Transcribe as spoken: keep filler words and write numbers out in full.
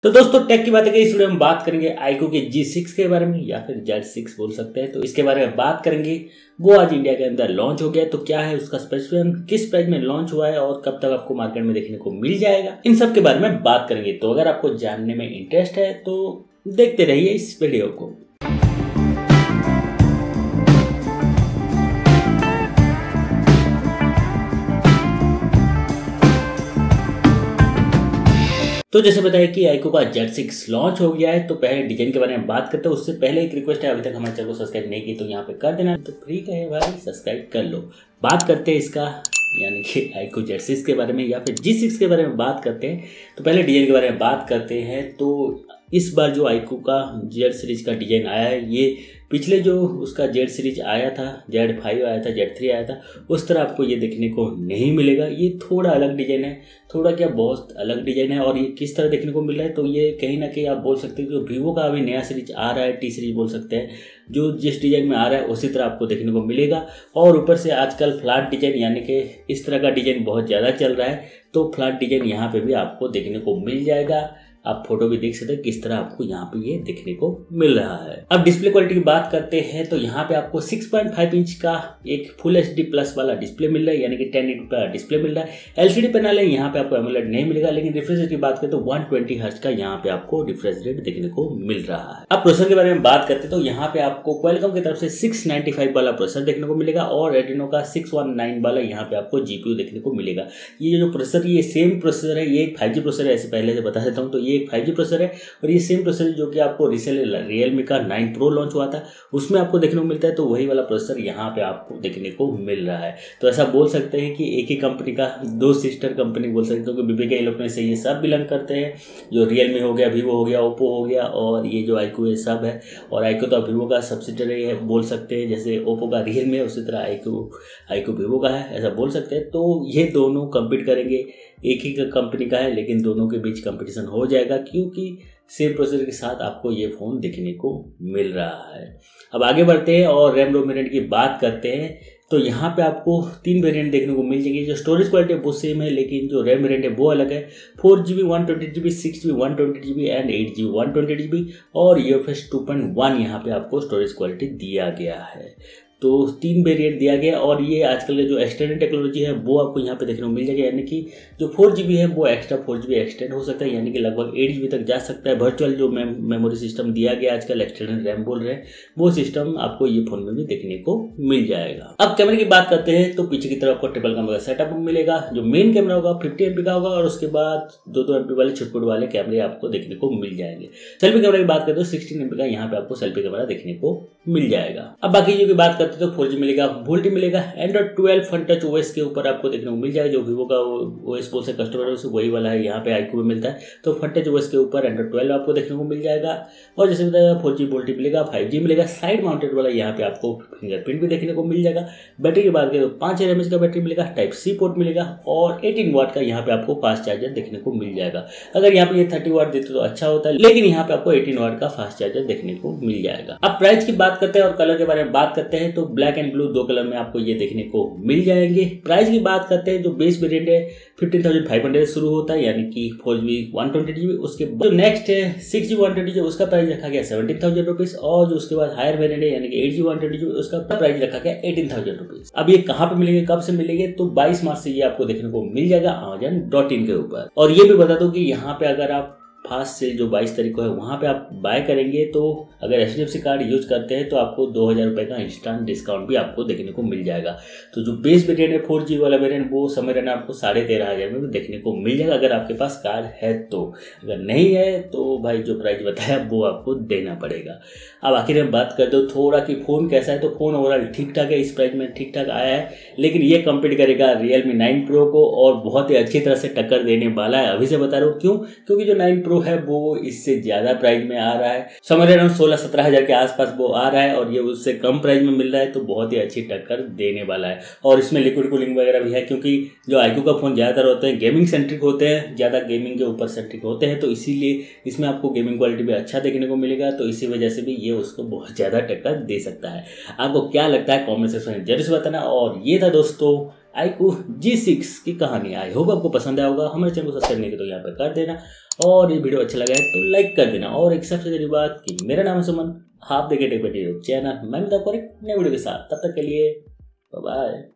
तो दोस्तों टेक की बात है, इस वीडियो में बात करेंगे आईक्यू के जी सिक्स के बारे में या फिर जेड सिक्स बोल सकते हैं। तो इसके बारे में बात करेंगे। वो आज इंडिया के अंदर लॉन्च हो गया, तो क्या है उसका स्पेसिफिकेशन, किस प्राइस में लॉन्च हुआ है और कब तक आपको मार्केट में देखने को मिल जाएगा, इन सब के बारे में बात करेंगे। तो अगर आपको जानने में इंटरेस्ट है तो देखते रहिए इस वीडियो को। तो जैसे बताया कि आईक्यू का जेड सिक्स लॉन्च हो गया है, तो पहले डिजाइन के बारे में बात करते हैं। उससे पहले एक रिक्वेस्ट है, अभी तक हमारे चैनल को सब्सक्राइब नहीं की तो यहाँ पे कर देना, तो फ्री का है भाई, सब्सक्राइब कर लो। बात करते हैं इसका यानी कि आईक्यू जेड सिक्स के बारे में या फिर जी सिक्स के बारे में बात करते हैं। तो पहले डिजाइन के बारे में बात करते हैं। तो इस बार जो आईक्यू का जेड सीरीज का डिजाइन आया है, ये पिछले जो उसका जेड सीरीज आया था, जेड फाइव आया था, जेड थ्री आया था, उस तरह आपको ये देखने को नहीं मिलेगा। ये थोड़ा अलग डिजाइन है, थोड़ा क्या बहुत अलग डिजाइन है। और ये किस तरह देखने को मिल रहा है, तो ये कहीं ना कहीं आप बोल सकते हैं जो वीवो का अभी नया सीरीज आ रहा है, टी सीरीज बोल सकते हैं, जो जिस डिजाइन में आ रहा है उसी तरह आपको देखने को मिलेगा। और ऊपर से आजकल फ्लैट डिजाइन यानी कि इस तरह का डिजाइन बहुत ज़्यादा चल रहा है, तो फ्लैट डिजाइन यहाँ पे भी आपको देखने को मिल जाएगा। आप फोटो भी देख सकते हैं किस तरह आपको यहाँ पे ये देखने को मिल रहा है। अब डिस्प्ले क्वालिटी की बात करते हैं, तो यहाँ पे आपको सिक्स पॉइंट फाइव इंच का एक फुल एच डी प्लस वाला डिस्प्ले मिल रहा है, यानी कि टेन एटी का डिस्प्ले मिल रहा है। एलसीडी पैनल है, यहाँ पे आपको एमोलेड नहीं मिलेगा, लेकिन रिफ्रेश रेट की बात करें तो वन ट्वेंटी हर्ट्ज का यहाँ पे आपको रिफ्रेश रेट देखने को मिल रहा है। अब प्रोसेसर के बारे में बात करते हैं, तो यहाँ पे आपको क्वालकॉम की तरफ से सिक्स नाइन्टी फाइव वाला प्रोसेसर देखने को मिलेगा और एड्रीनो का सिक्स वन नाइन वाला यहाँ पे आपको जीपीयू देखने को मिलेगा। ये जो प्रोसेसर, ये सेम प्रोसेसर है, ये एक फाइव जी प्रोसेसर है, ऐसे पहले से बता देता हूँ। तो ये एक फाइव जी प्रोसेसर है और ये सेम प्रोसेसर जो कि आपको रिसेल रियलमी का नाइन प्रो लॉन्च हुआ था उसमें आपको देखने को मिलता है, तो वही वाला प्रोसेसर यहाँ पे आपको देखने को मिल रहा है। तो ऐसा बोल सकते हैं कि एक ही कंपनी का दो सिस्टर कंपनी बोल सकते हैं, क्योंकि बीबीके इलेक्ट्रॉनिक्स से ये सब बिलोंग करते हैं। जो रियलमी हो गया, वीवो हो गया, ओप्पो हो गया और ये जो आईक्यू है सब है। और आईक्यू तो वीवो का सब्सिडरी है बोल सकते हैं, जैसे ओप्पो का रियलमी है उसी तरह आईक्यू आईक्यू वीवो का है, ऐसा बोल सकते हैं। तो ये दोनों कम्पीट करेंगे, एक ही कंपनी का है लेकिन दोनों के बीच कंपटीशन हो जाएगा, क्योंकि सेम प्रोसेसर के साथ आपको ये फ़ोन देखने को मिल रहा है। अब आगे बढ़ते हैं और रैम रोम वेरिएंट की बात करते हैं। तो यहाँ पे आपको तीन वेरिएंट देखने को मिल जाएंगे। जो स्टोरेज क्वालिटी है वो सेम है, लेकिन जो रैम वेरिएंट है वो अलग है। Four G B one twenty G B six G B one twenty G B and eight G B one twenty G B और U F S two point one यहाँ पे आपको स्टोरेज क्वालिटी दिया गया है। तो तीन वेरिएंट दिया गया और ये आजकल जो एक्सटेंडेड टेक्नोलॉजी है वो आपको यहाँ पे देखने को मिल जाएगी, यानी कि जो फोर जी बी है वो extra four G B extend हो सकता है, यानी कि लगभग एट जी बी तक जा सकता है। वर्चुअल जो मेमोरी सिस्टम दिया गया आजकल एक्सटेंडेड रैम बोल रहे हैं, वो सिस्टम आपको ये फोन में भी देखने को मिल जाएगा। अब कैमरे की बात करते हैं, तो पीछे की तरफ आपको ट्रिपल कैमरा का सेटअप मिलेगा। जो मेन कैमरा होगा फिफ्टी एम पी का होगा और उसके बाद दो दो एम पी वाले छुटपुट वाले कैमरे आपको देखने को मिल जाएंगे। सेल्फी कैमरा की बात करते हैं तो सिक्सटीन एम पी का यहाँ पे आपको सेल्फी कैमरा देखने को मिल जाएगा। अब बाकी जो की बात करते हैं तो फोर जी मिलेगा, वोल्टी मिलेगा, Android twelve Funtouch OS के ऊपर आपको देखने को मिल जाएगा। जो वीवो का ओएस बोल से कस्टमर है वही वाला है, यहाँ पे आईक्यू में मिलता है। तो फन टच ओएस के ऊपर एंड्रॉइड ट्वेल्व आपको देखने को मिल जाएगा। और जैसे बताया फोर जी वोल्टी मिलेगा, फाइव जी मिलेगा, साइड माउंटेड वाला यहाँ पे आपको फिंगरप्रिंट भी देखने को मिल जाएगा। बैटरी की बात करें तो पाँच हजार एम एच का बैटरी मिलेगा, टाइप सी पोर्ट मिलेगा और एटीन वाट का यहाँ पे आपको फास्ट चार्जर देखने को मिल जाएगा। अगर यहाँ पे ये थर्टी वाट देते तो अच्छा होता है, लेकिन यहाँ पे आपको एटीन वाट का फास्ट चार्जर देखने को मिल जाएगा। अब प्राइस की बात करते हैं और कलर के बारे में बात करते हैं, तो ब्लैक एंड ब्लू दो कलर में आपको ये देखने को मिल जाएंगे। प्राइस की बात करते हैं, जो बेस वेरिएंट है फिफ्टीन थाउजेंड फाइव हंड्रेड शुरू होता है, यानी कि four G B one twenty G B. उसके जो नेक्स्ट है six G one twenty G B, उसका प्राइस रखा गया सेवेंटीन थाउजेंड रुपीज। और जो उसके बाद हायर वेरिएंट है यानी कि eight G one twenty G B, उसका प्राइस रखा गया एटीन थाउजेंड रुपीज। अब ये कहाँ पे मिलेंगे, कब से मिलेंगे, तो बाईस मार्च से ये आपको देखने को मिल जाएगा अमेजन डॉट इन के ऊपर। और ये भी बता दो कि यहाँ पे अगर आप फास्ट सेल जो बाईस तारीख को है वहाँ पे आप बाय करेंगे, तो अगर H D F C card use करते हैं तो आपको दो हज़ार रुपये का इंस्टेंट डिस्काउंट भी आपको देखने को मिल जाएगा। तो जो बेस वेरिएंट है फोर जी वाला वेरिएंट वो समय रहना आपको साढ़े तेरह हज़ार में भी देखने को मिल जाएगा, अगर आपके पास कार्ड है तो। अगर नहीं है तो भाई जो प्राइस बताया वो आपको देना पड़ेगा। अब आखिर में बात करते हो थोड़ा कि फ़ोन कैसा है, तो फ़ोन ओवरऑल ठीक ठाक है, इस प्राइस में ठीक ठाक आया है, लेकिन ये कम्पीट करेगा रियलमी नाइन प्रो को और बहुत ही अच्छी तरह से टक्कर देने वाला है। अभी से बता रहा हूँ क्यों, क्योंकि जो नाइन प्रो है वो इससे ज्यादा प्राइस में आ रहा है, समझ रहे सोलह सत्रह हजार के आसपास वो आ रहा है और ये उससे कम प्राइस में मिल रहा है, तो बहुत ही अच्छी टक्कर देने वाला है। और इसमें लिक्विड कूलिंग वगैरह भी है, क्योंकि जो आईक्यू का फोन ज्यादातर होते हैं गेमिंग सेंट्रिक होते हैं, ज्यादा गेमिंग के ऊपर सेंट्रिक होते हैं, तो इसीलिए इसमें आपको गेमिंग क्वालिटी भी अच्छा देखने को मिलेगा। तो इसी वजह से भी ये उसको बहुत ज्यादा टक्कर दे सकता है। आपको क्या लगता है कॉमेंट सेक्शन में जरूर से बताना। और ये था दोस्तों आईक्यू जी सिक्स की कहानी। आई होप आपको पसंद आया होगा। हमारे चैनल को सब्सक्राइब नहीं किया तो यहाँ पर कर देना, और ये वीडियो अच्छा लगा है तो लाइक कर देना। और एक सबसे जरूरी बात कि मेरा नाम है सुमन, आप देखे टेक यूट्यूब चैनल। मैं मिलता हूँ एक नए वीडियो के साथ, तब तक के लिए बाय बाय।